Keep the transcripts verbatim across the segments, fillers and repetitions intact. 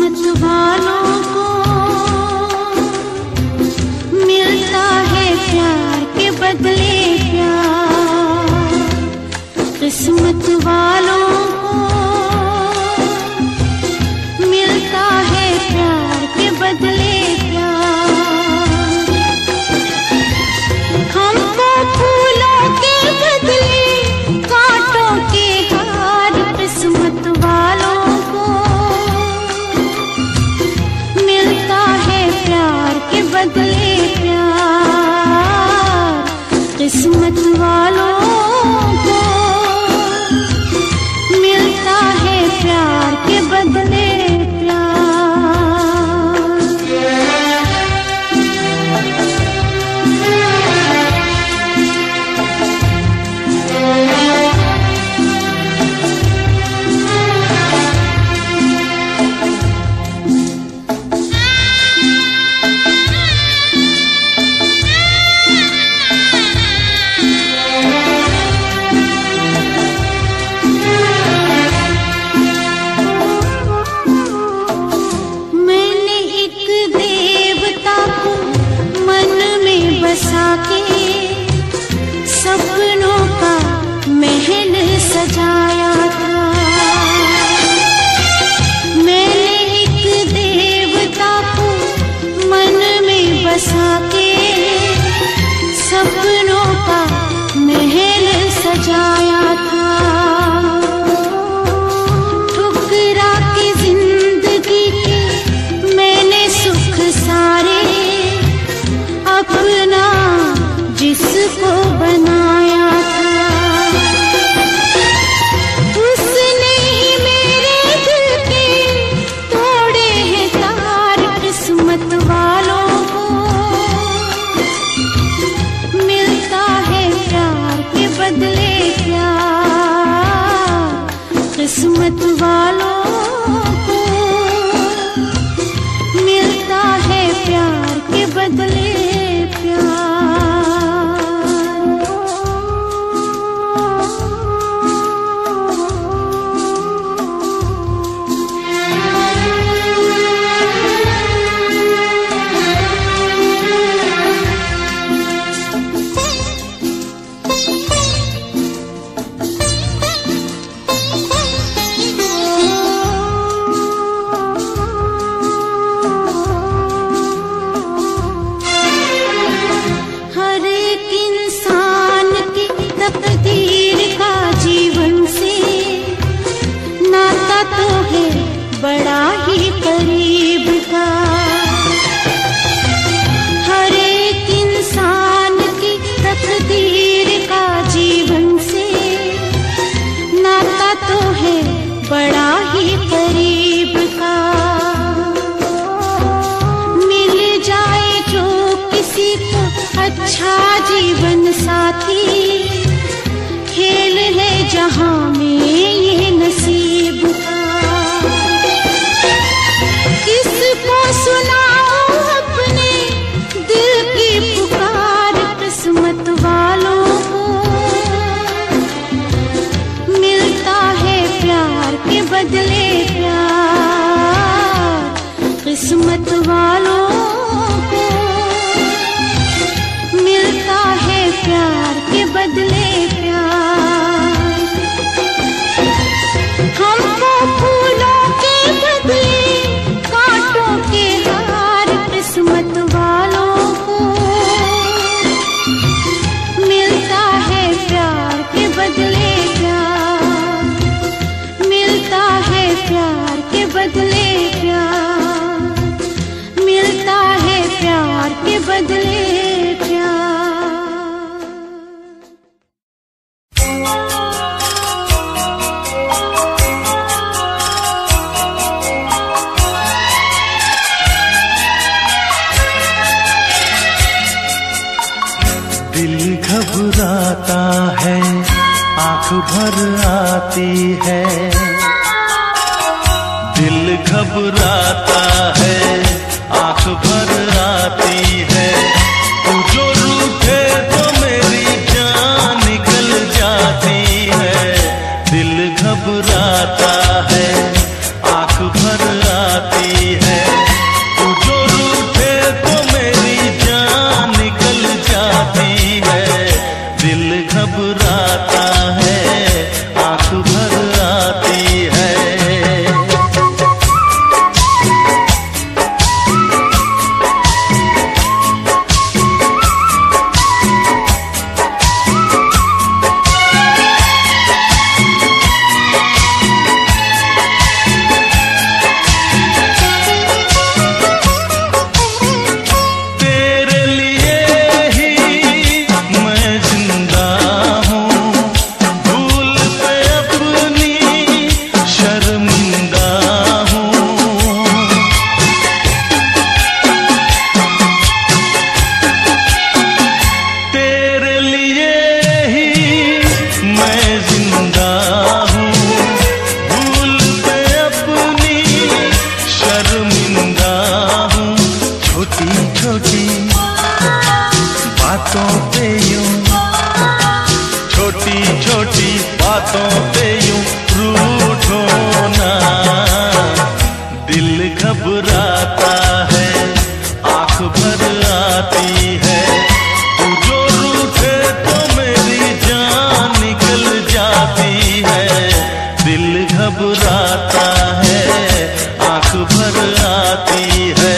किस्मत वालों को मिलता है प्यार के बदले प्यार। किस्मत वालों को मिलता है प्यार के बदले प्यार। हमको फूलों के बदले कांटों के हार। किस्मत वालों को मिलता है प्यार के बदले प्यार। किस्मत वालों को मिलता है प्यार के बदले बसा के सपनों का महल सजाया था। मैंने एक देवता को मन में बसा के सपनों का महल सजाया था। ठुकरा के जिंदगी के मैंने सुख सारे अपना जिसको बनाया था। उसने ही मेरे दिल के तोड़े हैं तार। किस्मत वालों को मिलता है प्यार के बदले प्यार। किस्मत वालों को मिलता है प्यार के बदले बड़ा ही करीब का। हर एक इंसान की तकदीर का जीवन से नाता तो है बड़ा ही करीब का। मिल जाए जो किसी को अच्छा जीवन साथी, खेल है जहां में ये नसीब का। किसको सुनाऊं अपने दिल की पुकार। किस्मत वालों को मिलता है प्यार के बदले प्यार। किस्मत वालों को मिलता है प्यार के बदले प्यार। हमको फूलों के बदले कांटों के हार। किस्मत वालों को मिलता है प्यार के बदले प्यार। मिलता है प्यार के बदले प्यार। मिलता है प्यार के बदले प्यार। घबराता है आंख भर आती है। दिल घबराता है आंख भर आती है। तू जो रूठे तो मेरी जान निकल जाती है। दिल घबराता है आंख भर आती शर्मिंदा हूँ। तेरे लिए ही मैं जिंदा हूँ, भूल पे अपनी शर्मिंदा हूँ। छोटी छोटी बातों पे यूं, छोटी छोटी बातों पे यूं रूठो ना। दिल घबराता है, आंख भर आती है, तू जो रूठे तो मेरी जान निकल जाती है। दिल घबराता है, आंख भर आती है।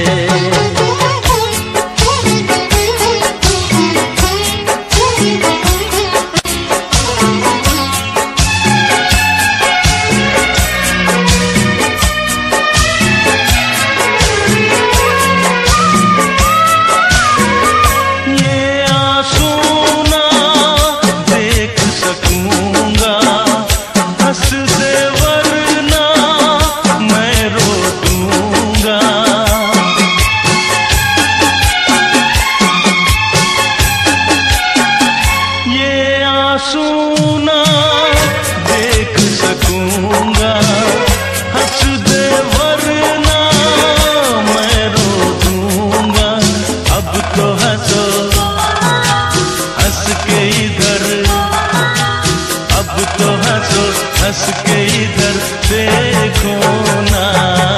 सुना देख सकूंगा, हंस दे वरना मैं रो दूंगा। अब तो हंसो हंस के इधर, अब तो हंसो हंस के इधर देखो ना।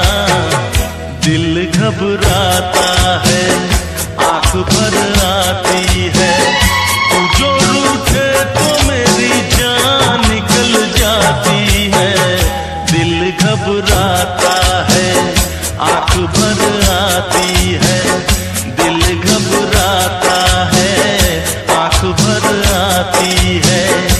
दिल घबराता है, आंख भर आती है, तू जो रूठे तो मेरी जान निकल जाती है। दिल घबराता है, आंख भर आती है, दिल घबराता है, आंख भर आती है।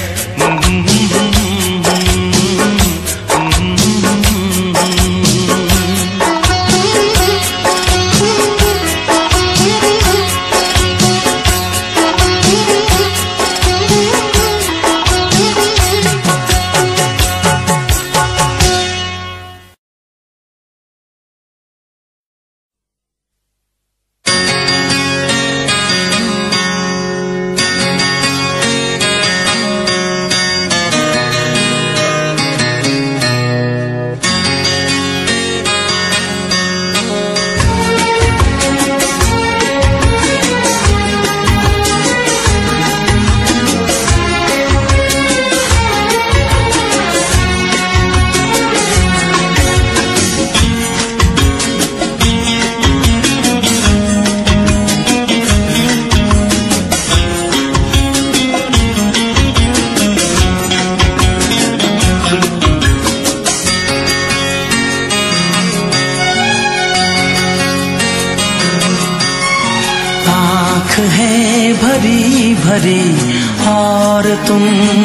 है भरी भरी और तुम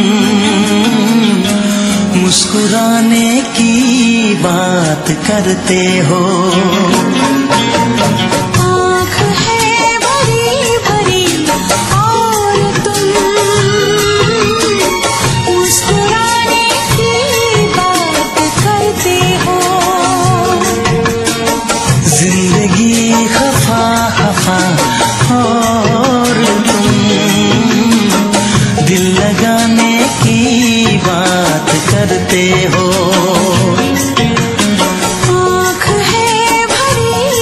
मुस्कुराने की बात करते हो। आँख है भरी भरी और तुम मुस्कुराने की बात करते हो। जिंदगी खफा खफा और तुम दिल लगाने की बात करते हो। आँख है भरी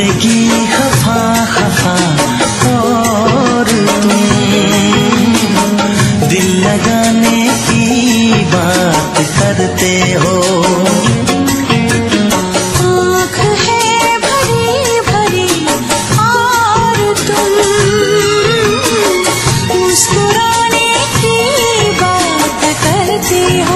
जिंदगी खफा खफा और तुम दिल लगाने की बात करते हो। आँख है भरी भरी और तुम मुस्कुराने की बात करते हो।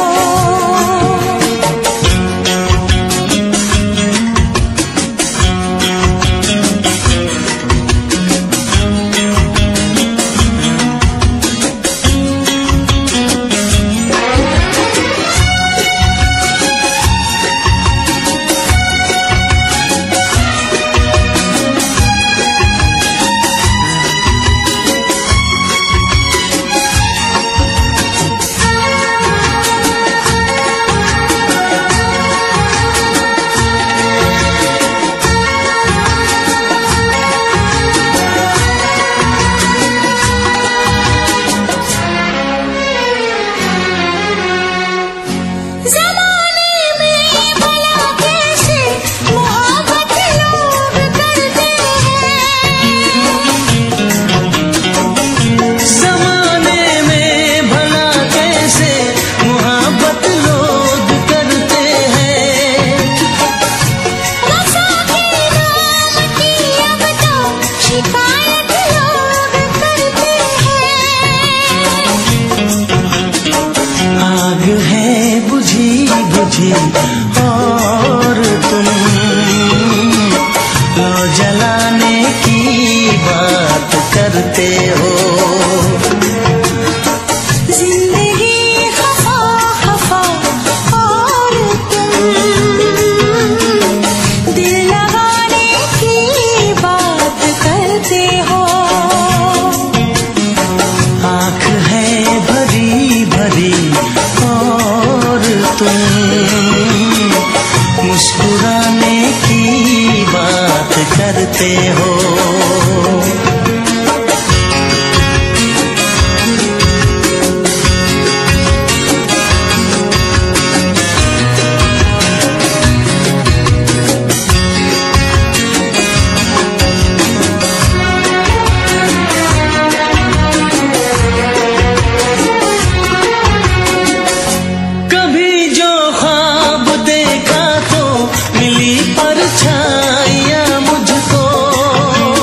और तुम लो जलाने की बात करते हो। जिंदगी खफा खफा और तुम दिल लगाने की बात करते हो। आँख है भरी भरी और तुम मुस्कुराने की बात करते हो। परछाइयाँ मुझको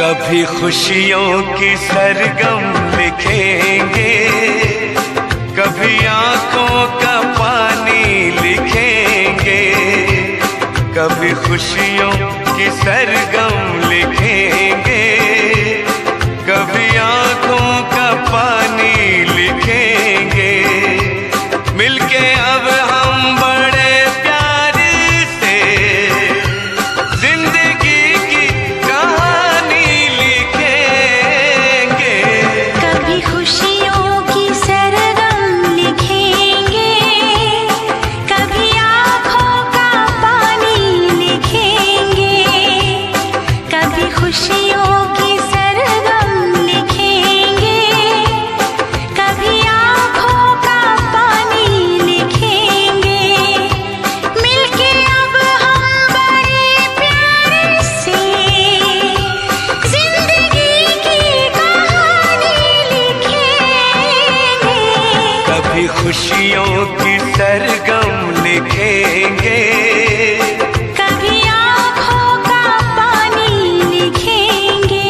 कभी खुशियों की सरगम लिखेंगे, कभी आंखों का पानी लिखेंगे। कभी खुशियों की सरगम लिखेंगे, कभी आंखों का पानी लिखेंगे। मिलके अब हम बड़े प्यार से जिंदगी की कहानी लिखेंगे। कभी खुशियों की सरगम लिखेंगे, कभी आँखों का पानी लिखेंगे। कभी खुशियों की सरगम लिखेंगे, कभी आँखों का पानी लिखेंगे। मिलके अब हम बड़े प्यार से जिंदगी की कहानी लिखेंगे। कभी खुशियों की सरगम लिखेंगे, कभी आँखों का पानी लिखेंगे।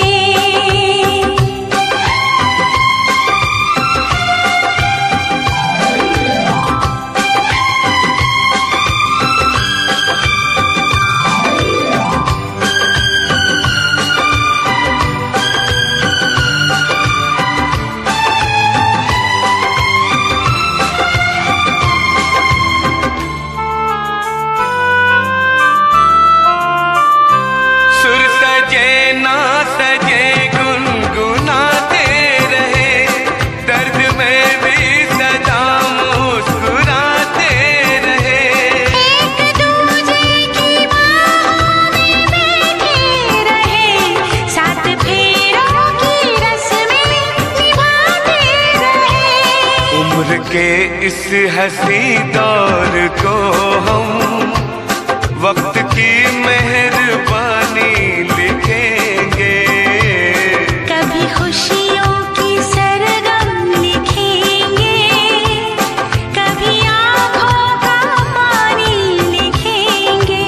सुर सजे ना सजे गुनगुनाते रहे, दर्द में भी सदा मुस्कुराते रहे। एक दूजे की बाहों में बैठे रहे, सात फेरों की रस्में निभाते रहे। उम्र के इस हंसी दौर को हम वक्त की मेहरबानी लिखेंगे। कभी खुशियों की सरगम लिखेंगे, कभी आँखों का पानी लिखेंगे।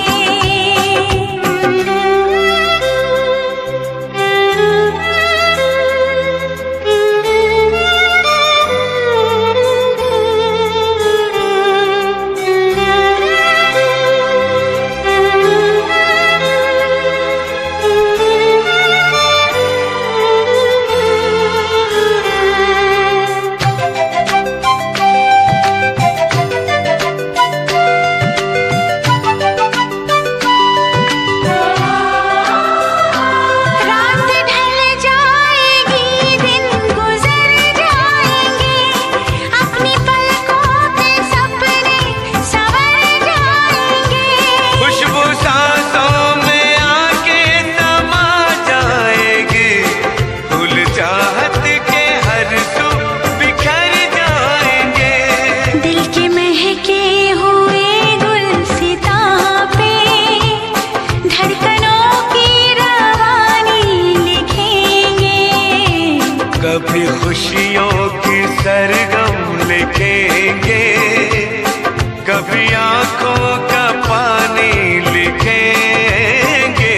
रात ढल जाएगी, दिन गुजर जाएंगे, अपनी पलकों पे सपने संवर जाएंगे। खुशबू सांसों में आके समा जाएगी, फूल चाहत के हर सू बिखर जाएंगे। दिल के महके हुए गुलसितां पे धड़कनों की रवानी लिखेंगे। कभी खुशियों की सरगम लिखेंगे, कभी आंखों का पानी लिखेंगे।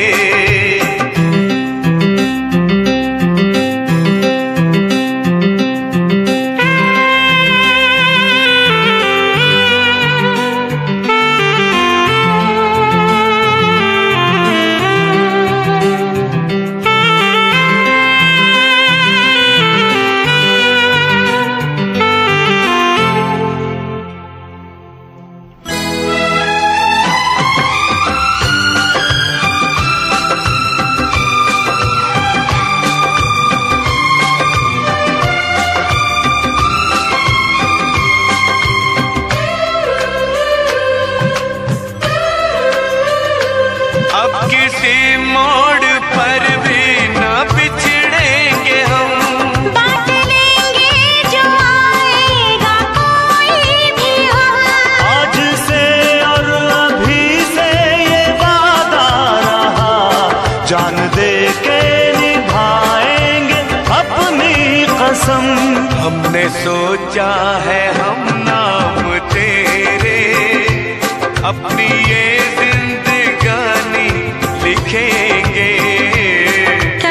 अब किसी मोड़ पर भी न बिछड़ेंगे हम, बांट लेंगे जो आएगा कोई भी हम। आज से और अभी से ये वादा रहा, जान दे के निभाएंगे अपनी कसम। हमने सोचा है हम नाम तेरे, अपनी ये जिंदगानी लिखेंगे।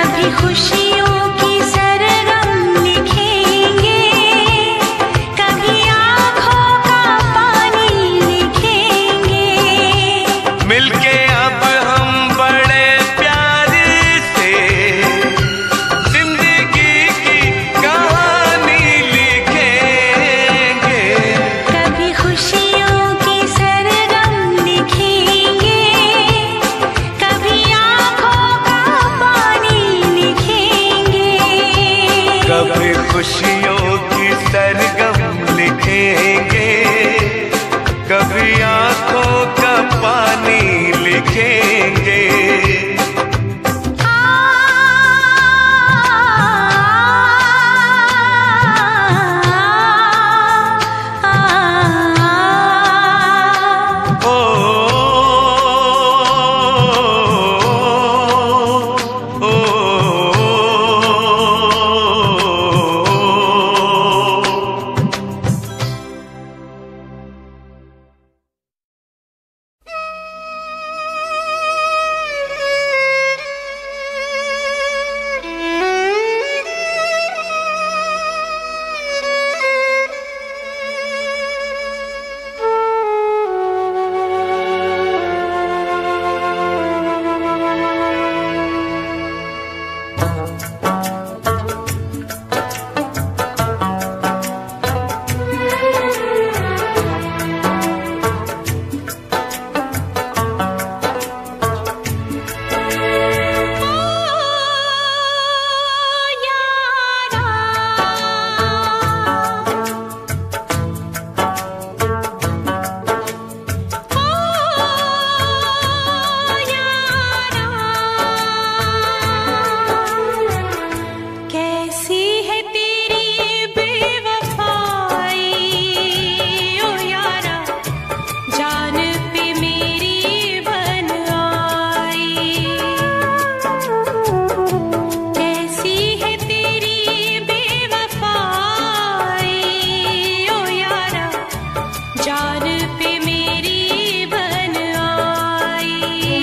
जान पे मेरी बन आई।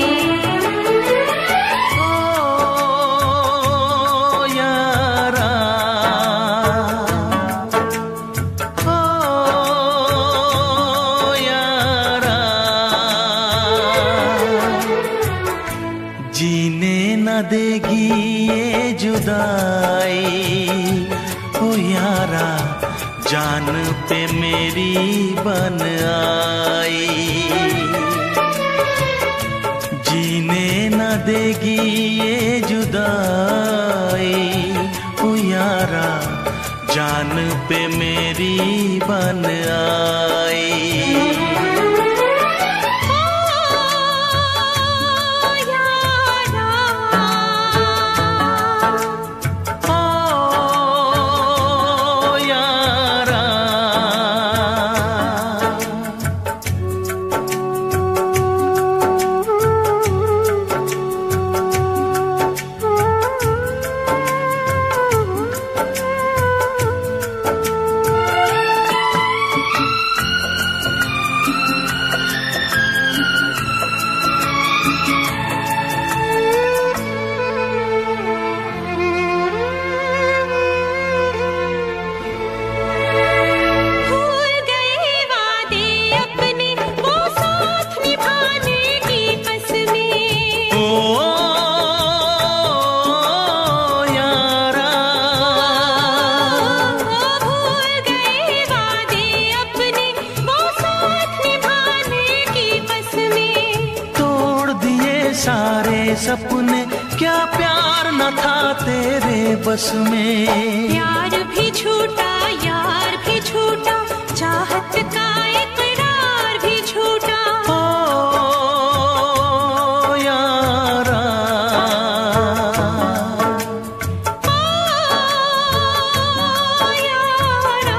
ओ यारा, ओ यारा, जीने न देगी ये जुदाई। ओ यारा, जान पे मेरी बन आई। जीने न देगी ये जुदाई। ओ यारा, जान पे मेरी बन आई। सारे सपने, क्या प्यार न था तेरे बस में। प्यार भी झूठा, यार भी झूठा, चाहत का इकरार भी झूठा। ओ यारा, ओ यारा,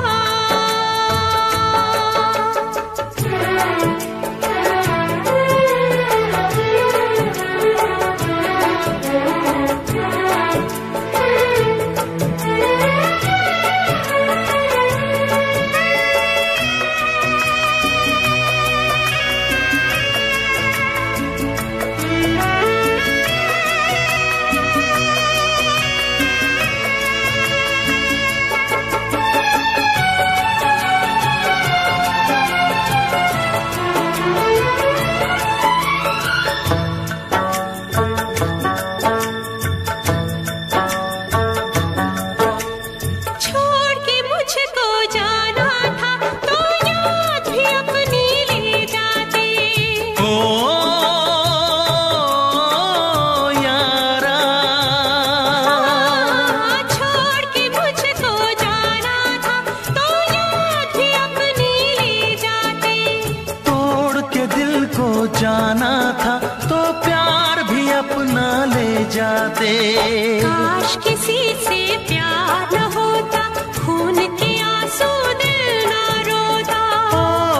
जाना था तो प्यार भी अपना ले जाते। काश किसी से प्यार न होता, खून के आंसू दिल न रोता। ओ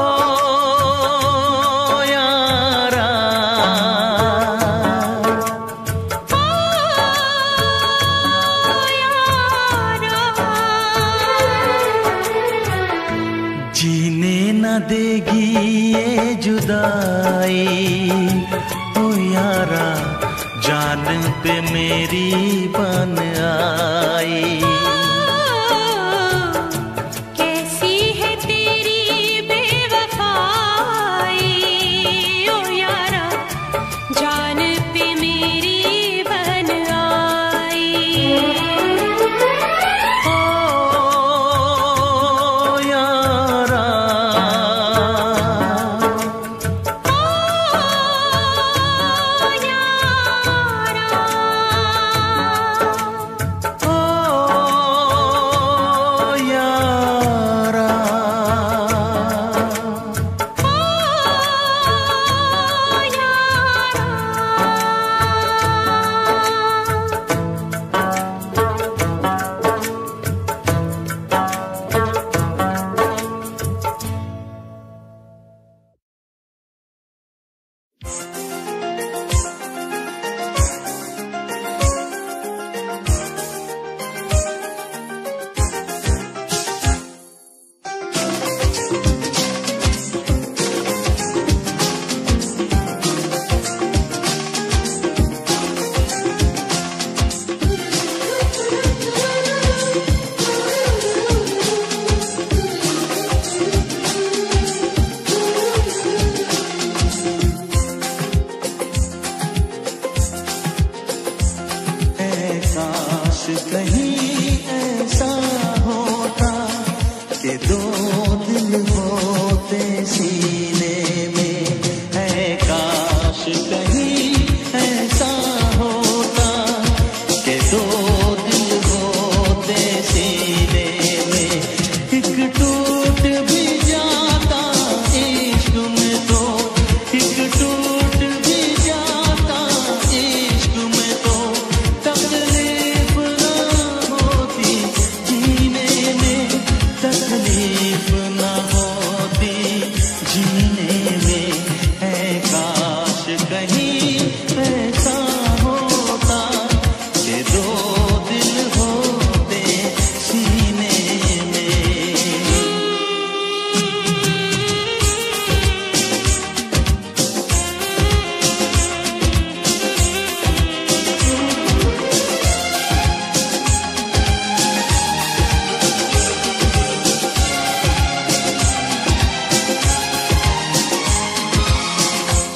यारा, ओ यारा, जीने न देगी ये जुदाई। ओ यारा, जान पे मेरी बन आई। कैसी है तेरी बेवफाई, ओ यारा, जान पे मेरी बन आई। ओ यारा, ओ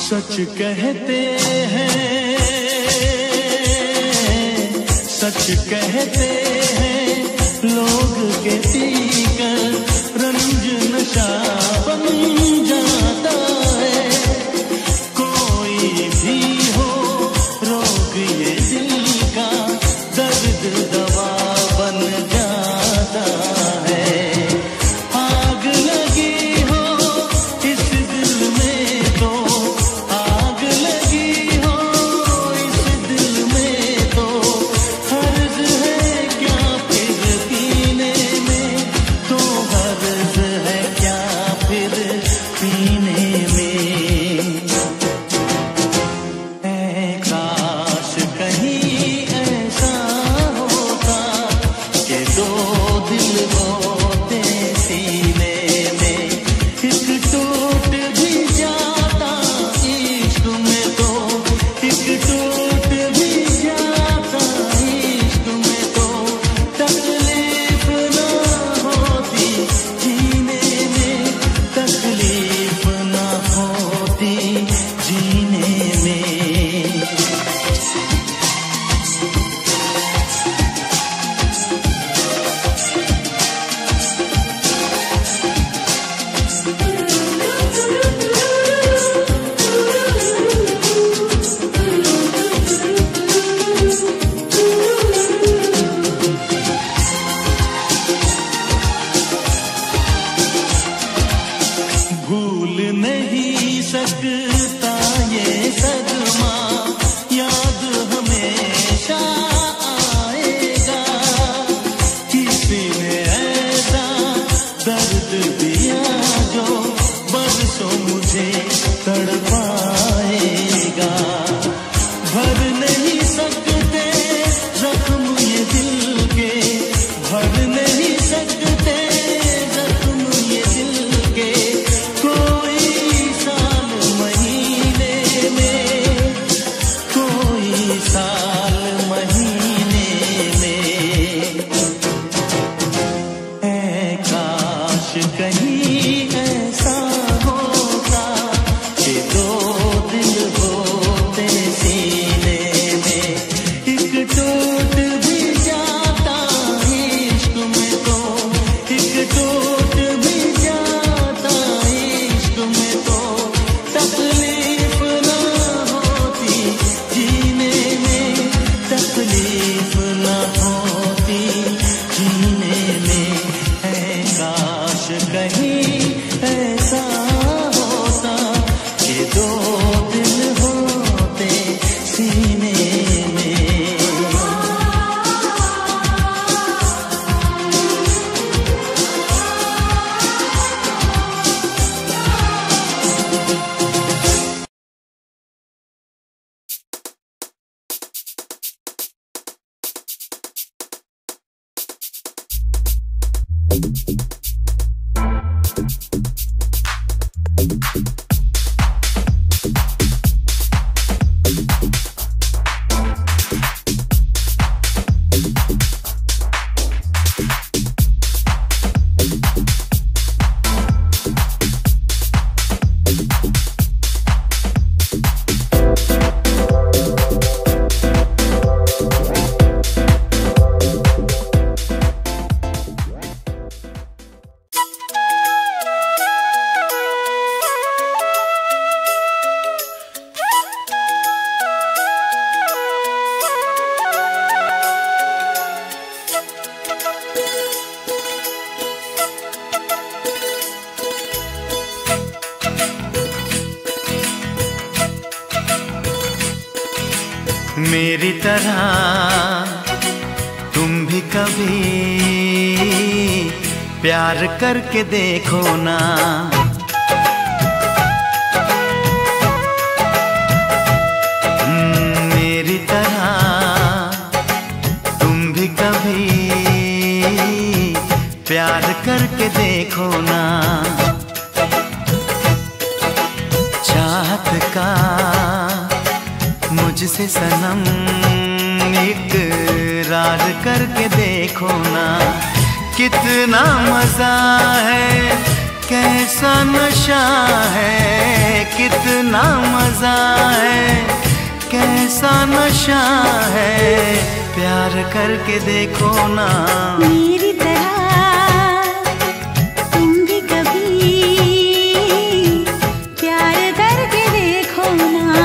सच कहते हैं, सच कहते हैं लोग के पीकर रंज नशा बन जाता है। कोई भी हो रोग ये दिल का, दर्द दवा बन जाता है। आग लगी हो इस दिल में तो, आग लगी हो इस दिल में तो, हर्ज है क्या फिर पीने में, तो हर्ज है क्या फिर पीने में। ऐ काश कहीं ऐसा होता कि दो दिल होते सीने में, एक टूट भी जाता इश्क में तो, एक टूट भी जाता इश्क में तो, तकलीफ ना होती जीने में, तकलीफ ना होती जीने में। भूल नहीं सकता ये सदमा, याद हमेशा आएगा। किसी ने ऐसा दर्द दिया जो बरसों मुझे तड़पाएगा। भर नहीं सकते जख्म ये दिल के, भर नहीं सकते जख्म ये दिल के, कोई साल महीने में, कोई साल महीने में। ऐ काश कहीं ऐसा होता कि दो दिल होते सीने में, एक टूट भी जाता इश्क में तो, एक टूट भी जाता इश्क में तो, तकलीफ ना होती जीने में, तकलीफ ना होती जीने में। है काश कहीं ऐसा होता कि दो दिल होते सीने में। मेरी तरह तुम भी कभी प्यार करके देखो ना, मेरी तरह तुम भी कभी प्यार करके देखो ना। चाहत का मुझसे सनम इकरार करके देखो ना, कितना मजा है, कैसा नशा है, कितना मजा है, कैसा नशा है, प्यार करके देखो ना। मेरी तरह तुम भी कभी प्यार करके देखो ना।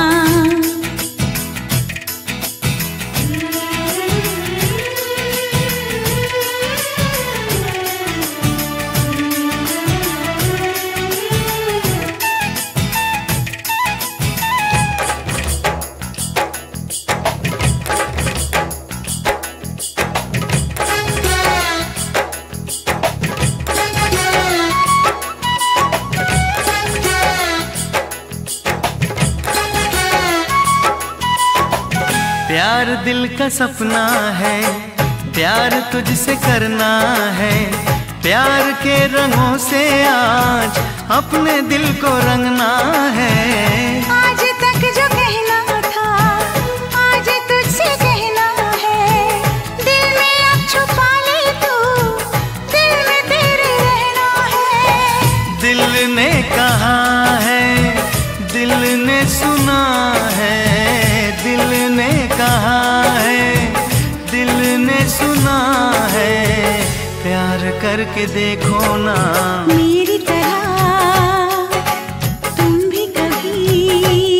प्यार दिल का सपना है, प्यार तुझसे करना है, प्यार के रंगों से आज अपने दिल को रंगना है। आज तक जो कहना था आज तुझसे कहना है, दिल में अब छुपा ले तू, दिल में तेरे रहना है। दिल ने कहा है, दिल ने सुना है, दिल ने कहा है, दिल ने सुना है, प्यार करके देखो ना। मेरी तरह तुम भी कभी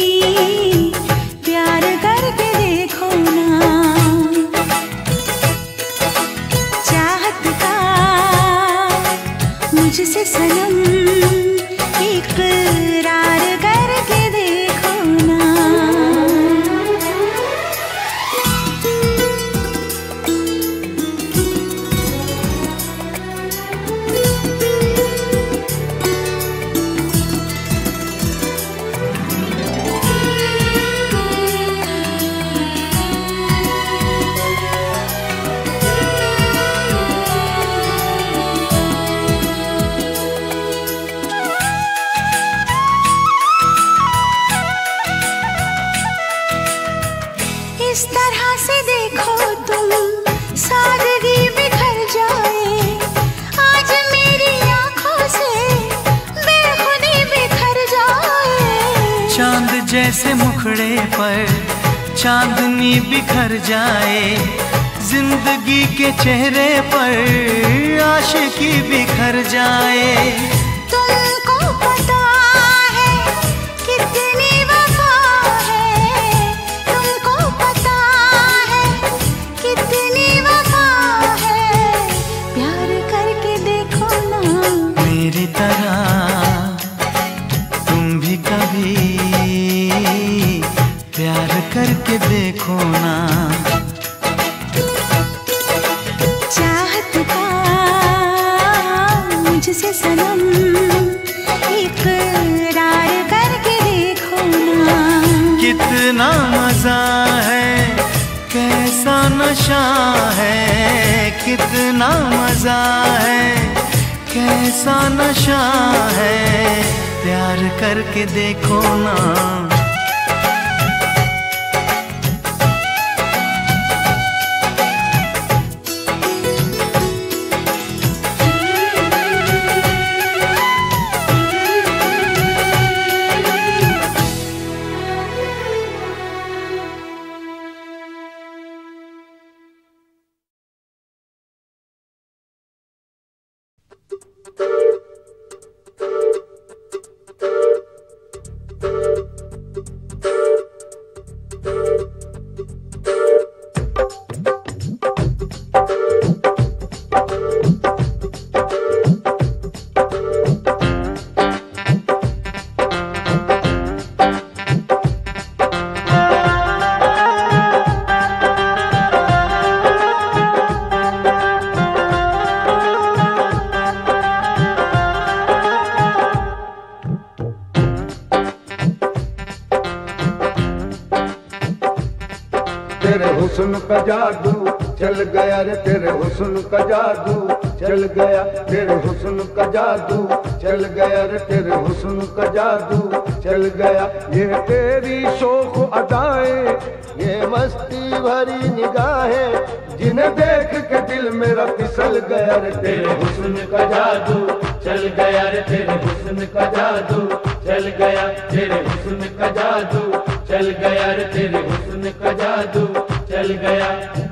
प्यार करके देखो ना। चाहत का मुझसे सनम इकरार करके देखो ना। इस तरह से देखो तुम सादगी बिखर जाए, आज मेरी आंखों से बेखुदी बिखर जाए। चांद जैसे मुखड़े पर चांदनी बिखर जाए, जिंदगी के चेहरे पर आशिकी बिखर जाए। तुमको पता है कितनी वफा है, तुमको पता है कितनी वफा है, प्यार करके देखो ना। मेरी तरह तुम भी कभी प्यार करके देखो ना। चाहत का मुझसे सनम इकरार करके देखो ना। कितना मजा है, कैसा नशा है, कितना मजा है, कैसा नशा है, प्यार करके देखो ना। तेरे हुस्न का जादू चल गया रे, तेरे हुस्न का जादू चल गया तेरे हुस्न का जादू, चल गया रे तेरे हुस्न का जादू, चल गया। ये तेरी शोख अदाएं, ये मस्ती भरी निगाहें, जिन्हें देख के दिल मेरा फिसल गया रे तेरे हुस्न का जादू, चल गया रे तेरे हुस्न का जादू, चल गया तेरे हुस्न का जादू, चल गया रे तेरे हुस्न का जादू, चल गया।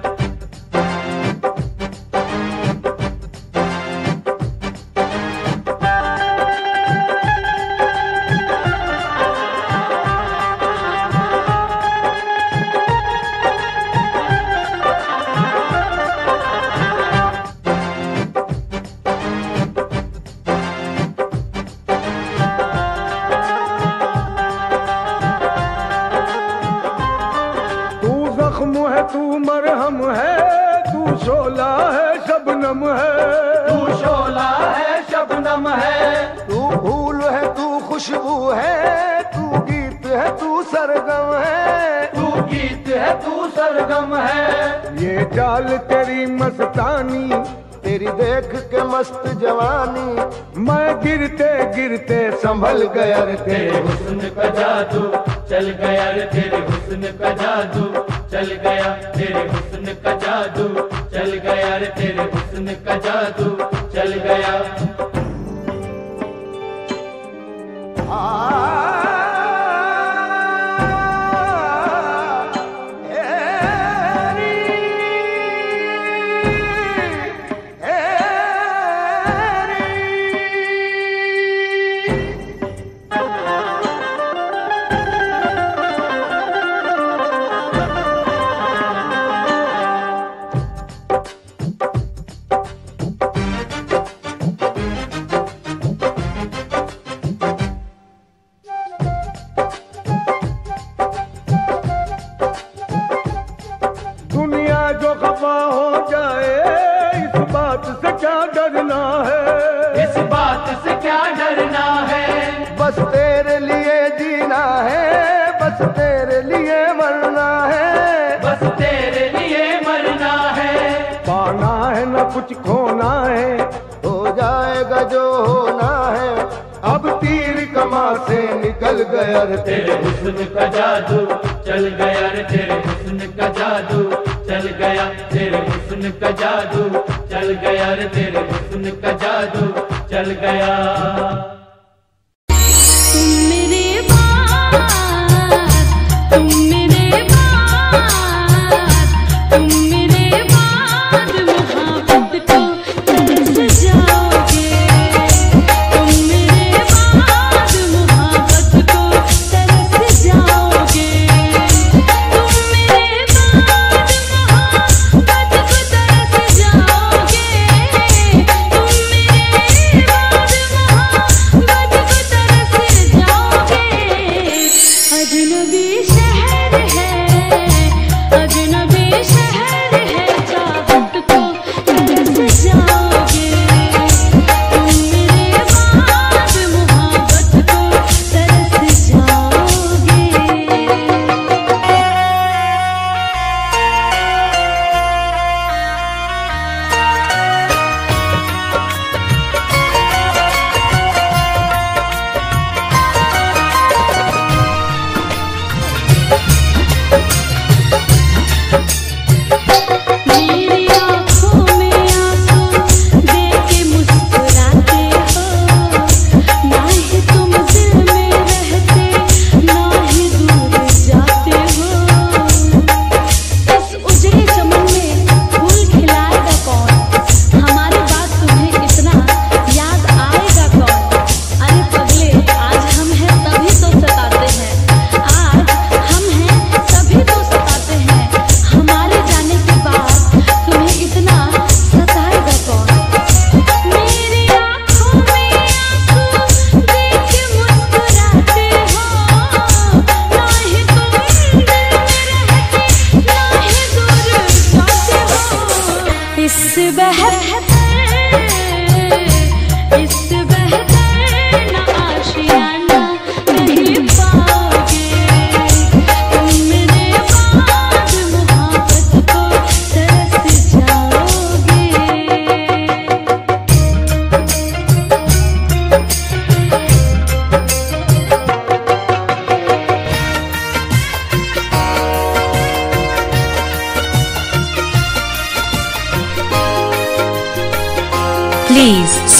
तू मरहम है, तू शोला है, शबनम है, तू शोला है, शबनम है, तू फूल है, तू खुशबू है, तू गीत है, तू सरगम है, तू गीत है, तू सरगम है। ये चाल तेरी मस्तानी, तेरी देख के मस्त जवानी, मैं गिरते गिरते संभल गया रे तेरे हुस्न का जादू, चल गया रे तेरे हुस्न का जादू, चल गया तेरे हुस्न का जादू, चल गया रे तेरे हुस्न का जादू, चल गया। बस तेरे लिए जीना है, बस तेरे लिए मरना है, बस तेरे लिए मरना है। पाना है न कुछ खोना है, हो जाएगा जो होना है। अब तीर कमा से निकल गया रे तेरे हुस्न का जादू, चल गया रे तेरे हुस्न का जादू, चल गया तेरे हुस्न का जादू, चल गया रे तेरे हुस्न का जादू, चल गया। तुम मेरे बाद, तुम मेरे बाद मोहब्बत को तरस जाओगे, तुम मेरे बाद मोहब्बत को तरस जाओगे, तुम मेरे बाद मोहब्बत को तरस जाओगे, तुम मेरे बाद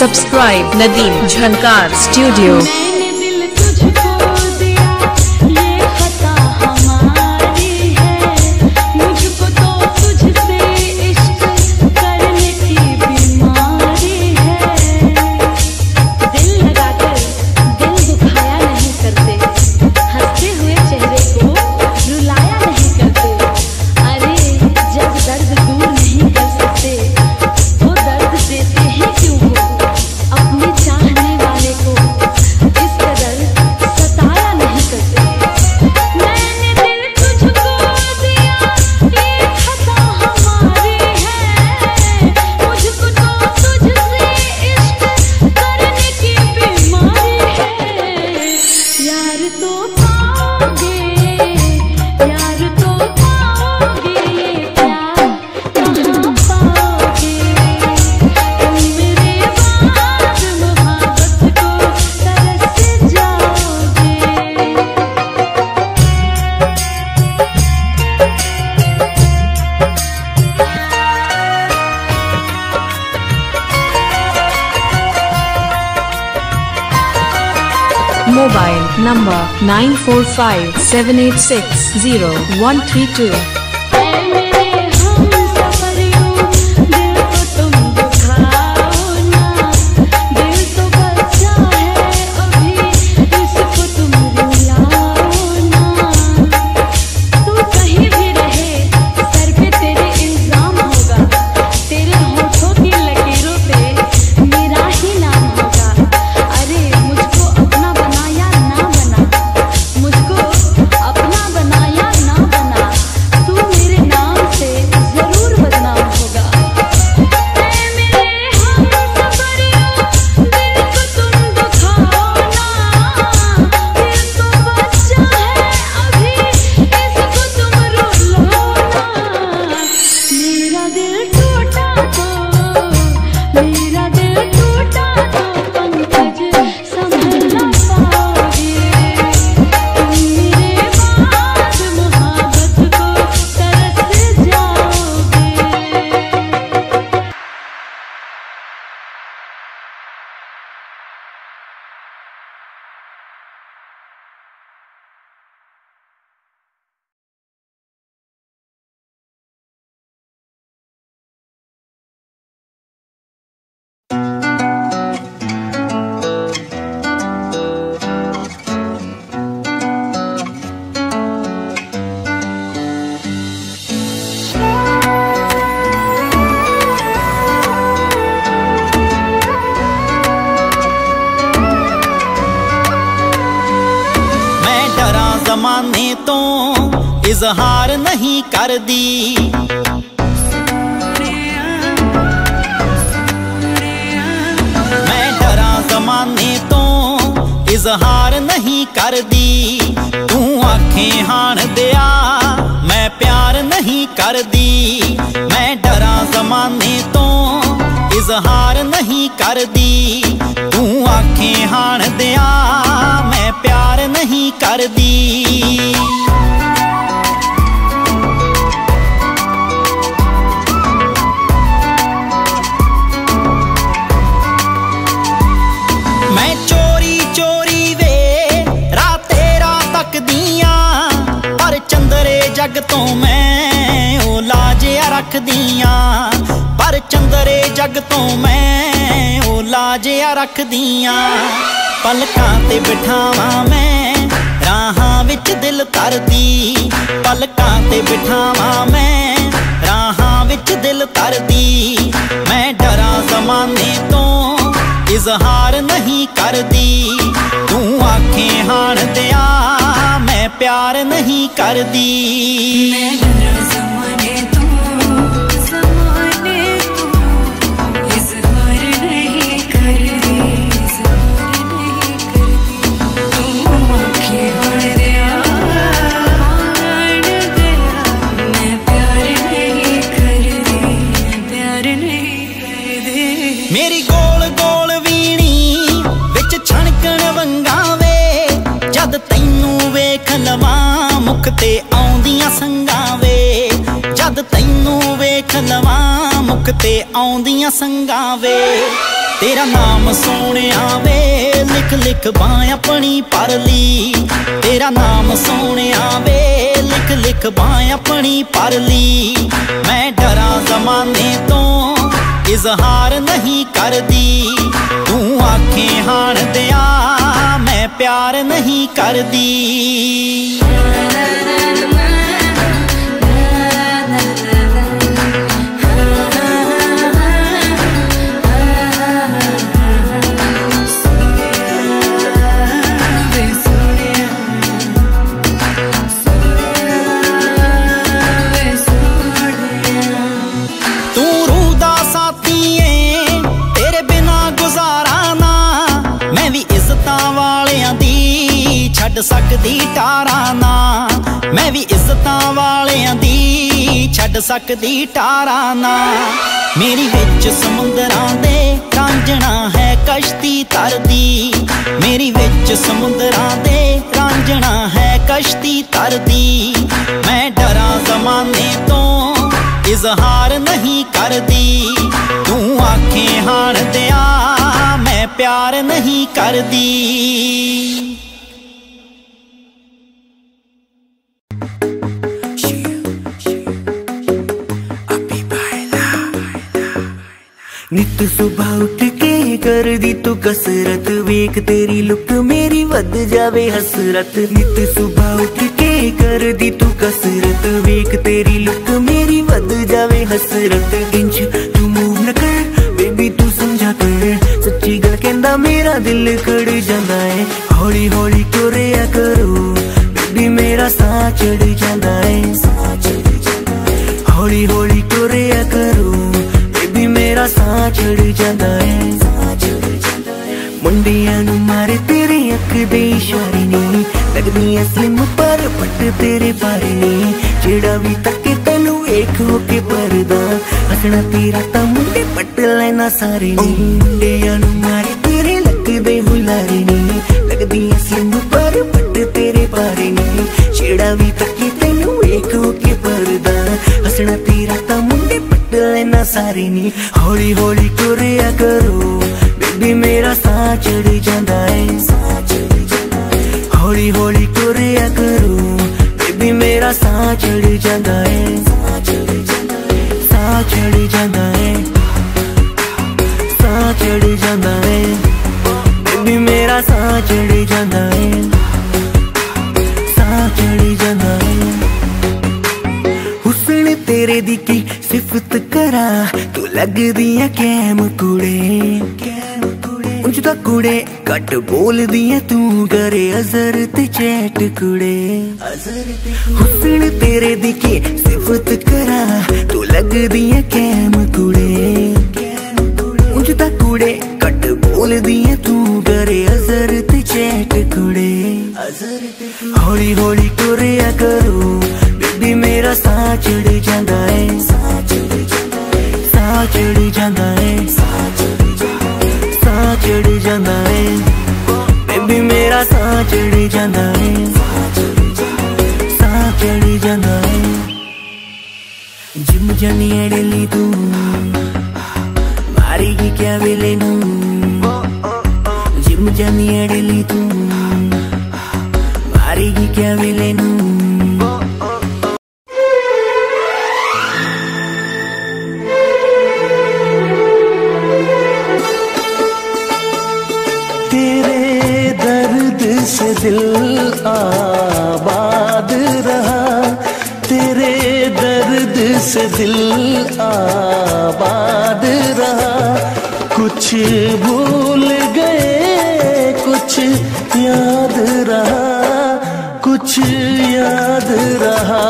Subscribe Nadeem Jhankar Studio. मैंने दिल तुझको दिया, ये खता हमारी है। मुझको तो तुझसे इश्क करने की बीमारी है। दिल लगाकर दिल दुखाया नहीं करते, हंसते हुए चेहरे को रुलाया नहीं करते। अरे जब दर्द दूर नहीं कर सकते तो दर्द देते ही क्यों हो? अपने चाहने वाले को इस कदर सताया नहीं करते। मैंने दिल तुझको दिया, ये खता हमारी है। मुझको तो तुझसे इश्क करने की बीमारी है। यार तो पाओगे, यार तो पाओगे, ये प्यार कहाँ पाओगे? तुम मेरे बाद मोहब्बत को तरस जाओगे। Mobile number nine four five seven eight six zero one three two. ऐ मेरे हम सफरियों, दिल को तुम दुखाओ ना। दिल तो बच्चा है अभी, इसको तुम रुलाओ ना। तू कहीं भी रहे, सर पे तेरे इल्जाम होगा। तेरे होठों की लकीरों पे मेरा ही नाम होगा। अरे मुझको अपना बना या ना बना, मुझको अपना बना या ना बना, तू मेरे नाम से जरूर बदनाम होगा। ऐ मेरे हम सफरियों, दिल को तुम दुखाओ ना। दिल तो बच्चा है अभी, इसको तुम रुलाओ ना। मेरा दिल टूटा तो, मेरा दिल टूटा तो पंकज संभल ना पाओगे। तुम मेरे बाद मोहब्बत को तरस जाओगे। मैं डरा जमाने तो इजहार नहीं कर दी। मैं डरा जमाने तो इजहार नहीं कर दी। तू आखें हाण दिया, मैं प्यार नहीं कर दी। मैं डरा जमाने तो इजहार नहीं कर दी। तू आखें हाण दिया, मैं प्यार नहीं कर दी। मैं चोरी चोरी वे राते रात तक दियां, पर चंदरे जग तो मैं ओ लाजिया रख दियां। पर चंदरे जग तो मैं ओ लाजिया रख दियां। पलकां ते बिठावां मैं राहां विच दिल तरदी। पलकां ते बिठावां मैं राहां विच दिल तरदी। मैं डरा जमाने तो इजहार नहीं कर दी। तू आखें हाण दिया, मैं प्यार नहीं कर दी। मैं डरा ज़माने तो, ज़माने तो इज़हार नहीं कर दी, इज़हार नहीं कर दी। तू आँखें हाण दिया, हाण दिया, मैं प्यार नहीं कर दी, प्यार नहीं कर दी। मेरी गोल गोल वीणी विच छणकण वंगावे, जद तैनू वेख लवां मुख ते आउंदियां संगां वे। जद तैनू वेख लवां मुख ते आउंदियां संगां वे। तेरा नाम सोनिया वे लिख लिख बां अपनी पर ली। तेरा नाम सोनिया वे लिख लिख बां अपनी पर ली। मैं डरा जमाने तो इजहार नहीं कर दी। तू आंखें हाण दिया मैं प्यार नहीं कर दी। छड़ सकदी टारा ना मैं भी इज्जतां वालियां दी छड़ सकदी टारा ना। मेरी विच समुंदरां दे रांझना है कश्ती तरदी। मेरी विच समुंदरां दे रांझना है कश्ती तरदी। मैं डरा जमाने तो इजहार नहीं कर दी। तू आंखें हाण दिया मैं प्यार नहीं कर दी। नित सुबह उठ के कर दी तू कसरत वेख तेरी लुक मेरी वध जावे हसरत। नित सुबह उठ के कर दी तू कसरत वेख तेरी लुक मेरी वध जावे हसरत। इंच तू मूव न कर बेबी तू समझा कर सच्ची गल कहंदा मेरा दिल कड़ जांदा है। हौली हौली टुरिया करो बेबी मेरा साह चढ़ जांदा है। हौली हौली टुरिया करो मेरा साह चढ़ जाता है। मुंडिया नू मारे तेरे अख दे इशारे नी लगदी स्लिम पर पट तेरे बारे नी। जेड़ा भी तके तेनू वेख होके परदा हसना तेरा ता मुंडे पट लेना सारे नी। मुंडिया नू मारे तेरे लगदे हुलारे नी लगदी स्लिम पर पट तेरे बारे नी। जेड़ा भी तके तेनू वेख होके परदा हसना तेरा ता मुंडे लेना सारे नी। हौली हौली टुरिया करो बेबी मेरा साह चढ़ जाता है। हौली हौली टुरिया करो बेबी मेरा साह चढ़ जाता है। साह चढ़ जाता है साह चढ़ जाता है बेबी मेरा साह चढ़ जाता है। साह चढ़ जाता है। हुस्न तेरे दी की सिफत करा तू लगदी है कैम कुड़े। उंज दा कुड़े कट बोल दिया तू करे अजर ते चैट कुड़े। हुस्न तेरे दी की सिफत करा तू लगदी है कैम कुड़े। उंज दा कुड़े कट बोल दिया तू करे अजर ते चैट कुड़े। हौली हौली टुरिया करो बेबी मेरा साह चढ़ जाता है। साह चढ़ जाता है साह चढ़ जाता है बेबी मेरा साह चढ़ जाता है। साह चढ़ जाता है। जिम जानी अड़ली तू मारेगी क्या वेले नू। जिम जानी अड़ली तू मारेगी क्या वेले नू। से दिल आबाद रहा तेरे दर्द से दिल आबाद रहा। कुछ भूल गए कुछ याद रहा कुछ याद रहा।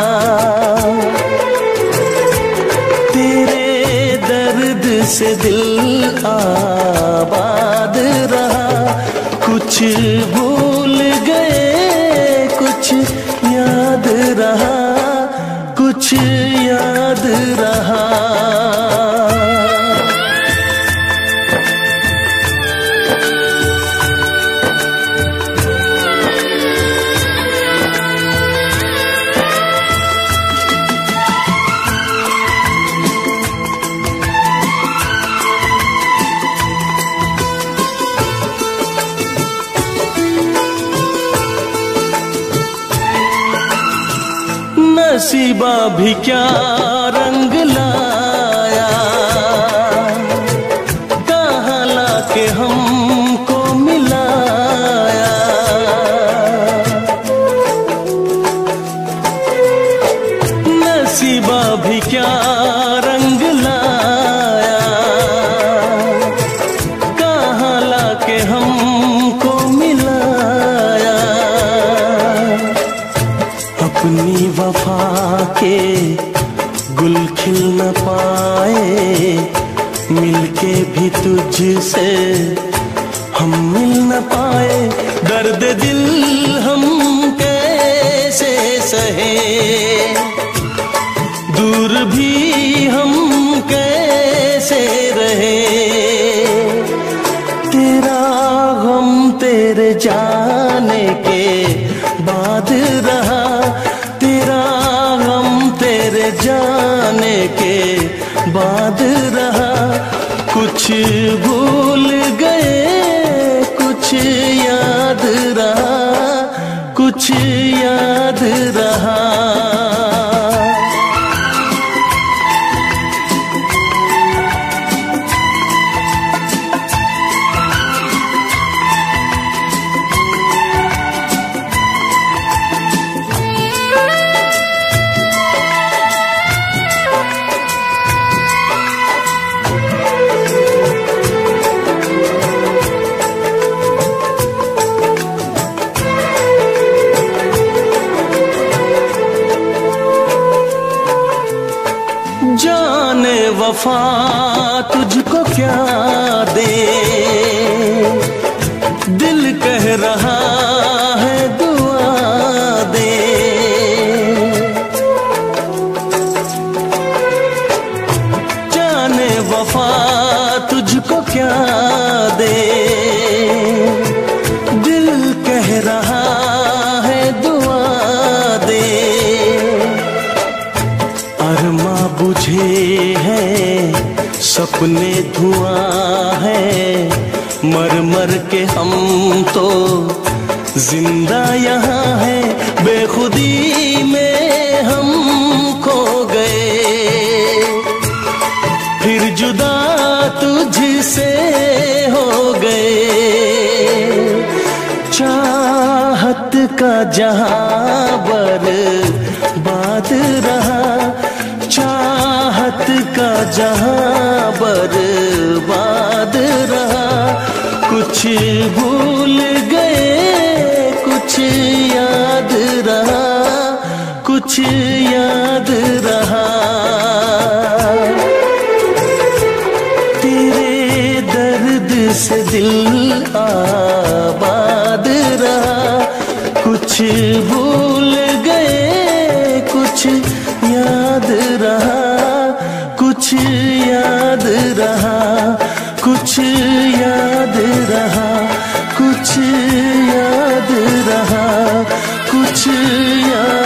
तेरे दर्द से दिल आबाद रहा। कुछ भूल गए कुछ याद रहा कुछ याद रहा। नसीबा भी क्या रंग लाया, कहाँ लाके हमको मिलाया। नसीबा भी क्या रंग लाया, कहाँ लाके हमको मिलाया। अपनी वफा के गुल खिल न पाए, मिलके भी तुझसे हम मिल न पाए। दर्द दिल हम कैसे सहे, दूर भी हम कैसे रहे। तेरा गम तेरे जाने के बाद रहा, तेरा गम तेरे जाने के बाद रहा। कुछ भूल गए कुछ याद रहा, कुछ याद रहा। जाने वफा तुझको क्या दे, दिल कह रहा है दुआ दे। जाने वफा तुझको क्या दे, दिल कह रहा है दुआ दे। अरमा बुझे हैं सपने धुआं है, मर मर के हम तो जिंदा यहाँ है। बेखुदी में हम खो गए, फिर जुदा तुझसे हो गए। चाहत का जहां बर्बाद रहा, चाहत का जहां बर्बाद रहा। कुछ भूल गए कुछ याद रहा, कुछ याद रहा। तेरे दर्द से दिल आबाद रहा। कुछ भूल गए कुछ याद रहा, कुछ याद रहा, कुछ याद रहा, कुछ याद रहा, कुछ याद